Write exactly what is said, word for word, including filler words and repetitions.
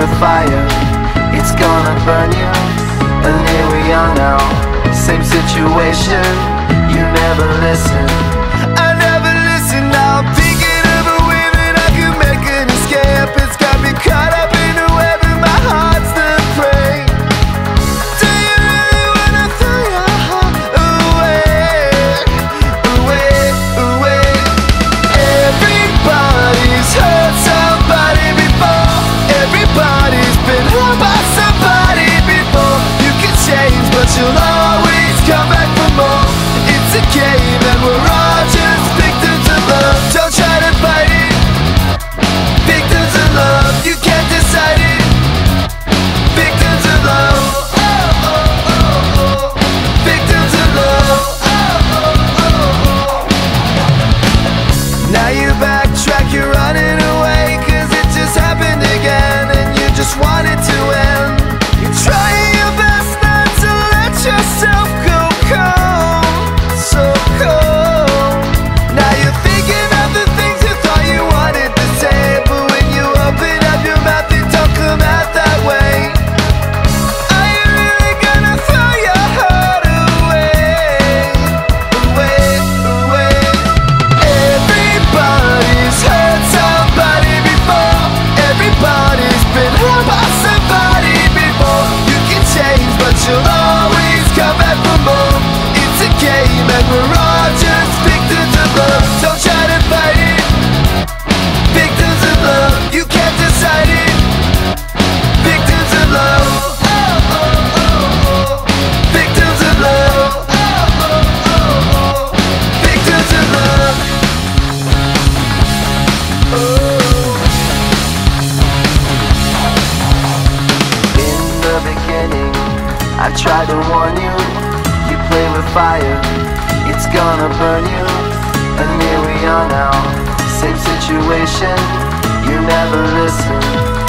with fire, it's gonna burn you. And here we are now, same situation. You never listen, I never listen. Now I'm thinking of a way that I could make an escape. It's got me caught up in a web and my heart's the prey. Do you really wanna throw your heart away, away, away? Everybody's hurt somebody before. Everybody's been hurt by somebody before. You can change, but you'll always come back for more. It's a game and we're all just victims of love. Don't try to fight it. Victims of love, you can't decide it. Victims of love, oh, oh, oh, oh. Victims of love, oh, oh, oh, oh. Now you backtrack, you're running away, cause it just happened again and you just want it to end. You're trying your best not to let yourself go cold, so cold. Now you're thinking of the things you thought you wanted to say, but when you open up your mouth it don't come out that way. Are you really gonna throw your heart away, away, away? Everybody's hurt somebody before. Everybody's been hurt by somebody before. You can change, but you'll always come back for more. It's a game and we're all just victims of love. Don't try to fight it. Victims of love, you can't decide it. Victims of love, oh, oh, oh, oh. Victims of love, oh, oh, oh, oh. Victims of love, oh. In the beginning, I tried to warn you. You play with fire, it's gonna burn you. And here we are now, same situation. You never listen,